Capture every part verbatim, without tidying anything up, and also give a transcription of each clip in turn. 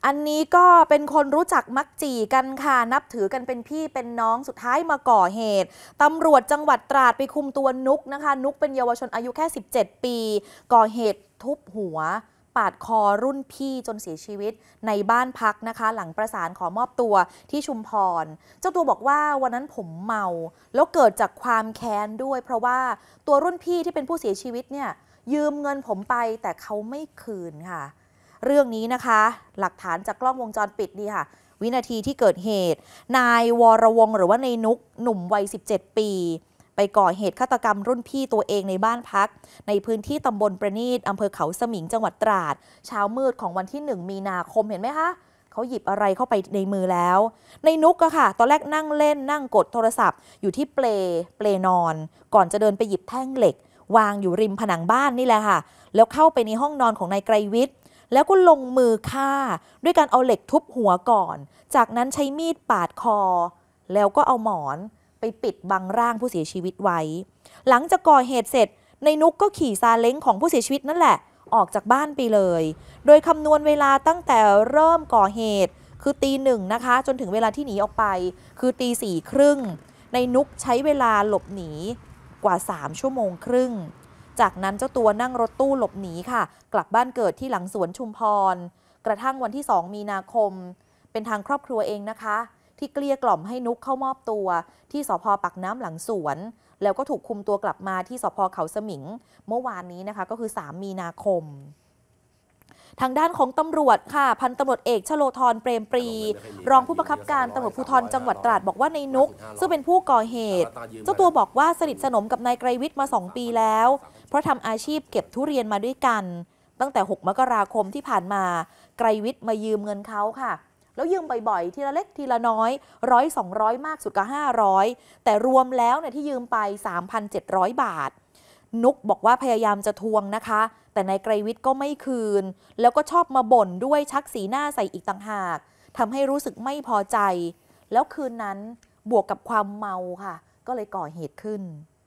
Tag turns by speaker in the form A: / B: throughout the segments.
A: อันนี้ก็เป็นคนรู้จักมักจีกันค่ะนับถือกันเป็นพี่เป็นน้องสุดท้ายมาก่อเหตุตำรวจจังหวัดตราดไปคุมตัวนุกนะคะนุกเป็นเยาวชนอายุแค่สิบเจ็ดปีก่อเหตุทุบหัวปาดคอรุ่นพี่จนเสียชีวิตในบ้านพักนะคะหลังประสานขอมอบตัวที่ชุมพรเจ้าตัวบอกว่าวันนั้นผมเมาแล้วเกิดจากความแค้นด้วยเพราะว่าตัวรุ่นพี่ที่เป็นผู้เสียชีวิตเนี่ยยืมเงินผมไปแต่เขาไม่คืนค่ะเรื่องนี้นะคะหลักฐานจากกล้องวงจรปิดนี่ค่ะวินาทีที่เกิดเหตุนายวรวงศ์หรือว่าในนุกหนุ่มวัยสิบเจ็ดปีไปก่อเหตุฆาตกรรมรุ่นพี่ตัวเองในบ้านพักในพื้นที่ตำบลประณีตอำเภอเขาสมิงจังหวัดตราดเช้ามืดของวันที่หนึ่งมีนาคมเห็นไหมคะเขาหยิบอะไรเข้าไปในมือแล้วในนุกอะค่ะตอนแรกนั่งเล่นนั่งกดโทรศัพท์อยู่ที่เปลเปลนอนก่อนจะเดินไปหยิบแท่งเหล็กวางอยู่ริมผนังบ้านนี่แหละค่ะแล้วเข้าไปในห้องนอนของนายไกรวิทย์แล้วก็ลงมือฆ่าด้วยการเอาเหล็กทุบหัวก่อนจากนั้นใช้มีดปาดคอแล้วก็เอาหมอนไปปิดบังร่างผู้เสียชีวิตไว้หลังจากก่อเหตุเสร็จในนุกก็ขี่ซาเล้งของผู้เสียชีวิตนั่นแหละออกจากบ้านไปเลยโดยคำนวณเวลาตั้งแต่เริ่มก่อเหตุคือตีหนึ่งนะคะจนถึงเวลาที่หนีออกไปคือตีสี่ครึ่งในนุกใช้เวลาหลบหนีกว่าสามชั่วโมงครึ่งจากนั้นเจ้าตัวนั่งรถตู้หลบหนีค่ะกลับบ้านเกิดที่หลังสวนชุมพรกระทั่งวันที่สองมีนาคมเป็นทางครอบครัวเองนะคะที่เกลี้ยกล่อมให้นุกเข้ามอบตัวที่สภ.ปากน้ำหลังสวนแล้วก็ถูกคุมตัวกลับมาที่สภ.เขาสมิงเมื่อวานนี้นะคะก็คือสามมีนาคมทางด้านของตำรวจค่ะพันตำรวจเอกชโลธรเปรมปรีรองผู้บังคับการตำรวจภูธรจังหวัดตราดบอกว่าในนุกซึ่งเป็นผู้ก่อเหตุเจ้าตัวบอกว่าสนิทสนมกับนายไกรวิทย์มาสองปีแล้วเพราะทำอาชีพเก็บทุเรียนมาด้วยกันตั้งแต่หกมกราคมที่ผ่านมาไกรวิทย์มายืมเงินเขาค่ะแล้วยืมบ่อยๆทีละเล็กทีละน้อยร้อยสองร้อยมากสุดก็ห้าร้อยแต่รวมแล้วเนี่ยที่ยืมไป สามพันเจ็ดร้อย บาทนุกบอกว่าพยายามจะทวงนะคะแต่นายไกรวิทย์ก็ไม่คืนแล้วก็ชอบมาบ่นด้วยชักสีหน้าใส่อีกต่างหากทำให้รู้สึกไม่พอใจแล้วคืนนั้นบวกกับความเมาค่ะก็เลยก่อเหตุขึ้น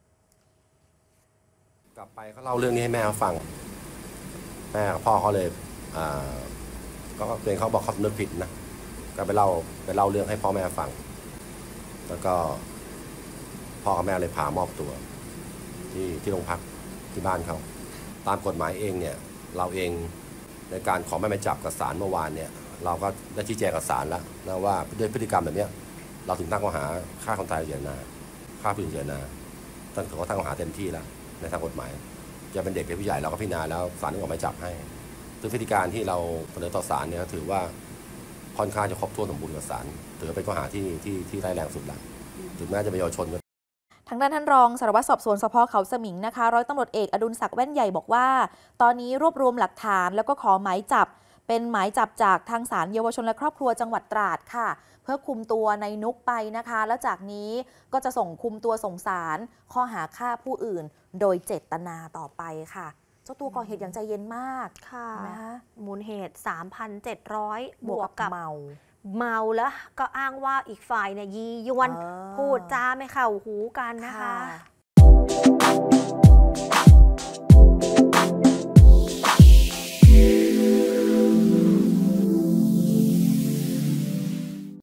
B: กลับไปเขาเล่าเรื่องนี้ให้แม่เขาฟังแม่พ่อเขาเลยก็เป็นเขาบอกเขาสำนึกผิดนะก็ไปเล่าไปเล่าเรื่องให้พ่อแม่ฟังแล้วก็พ่อกับแม่เลยพามอบตัวที่ที่โรงพักที่บ้านเขาตามกฎหมายเองเนี่ยเราเองในการขอหมายจับกับศาลเมื่อวานเนี่ยเราก็ได้ชี้แจงกับศาลแล้วนะว่าด้วยพฤติกรรมแบบนี้เราถึงตั้งข้อหาฆ่าคนตายโดยเจตนาฆ่าผู้อื่นโดยเจตนาตั้งถือว่าตั้งข้อหาเต็มที่แล้วในทางกฎหมายจะเป็นเด็กหรือผู้ใหญ่เราก็พิจารณาแล้วศาลได้ออกหมายจับให้ซึ่งพฤติการที่เราเสนอต่อศาลเนี่ยถือว่าค่อนข้างจะครบถ้วนสมบูรณ์กับศาลถือเป็นข้อหาที่ที่ที่ร้ายแรงสุดแล้วถึงแม้จะเป็นเยาวชน
A: ทางด้านท่านรองสารวัตรสอบสวนสภ.เขาสมิงนะคะร้อยตำรวจเอกอดุลศักดิ์แว่นใหญ่บอกว่าตอนนี้รวบรวมหลักฐานแล้วก็ขอหมายจับเป็นหมายจับจากทางศาลเยาวชนและครอบครัวจังหวัดตราดค่ะเพื่อคุมตัวในนุกไปนะคะแล้วจากนี้ก็จะส่งคุมตัวส่งศาลข้อหาฆ่าผู้อื่นโดยเจตนาต่อไปค่ะเจ้าตัวก่อเหตุอย่างใจเย็นมาก
C: ค่ะ
A: นะคะ
C: มูลเหตุ สามพันเจ็ดร้อย
A: บวกกับเมา
C: เมาแล้วก็อ้างว่าอีกฝ่ายเนี่ยยียวนพูดจาไม่เข้าหูกันนะคะ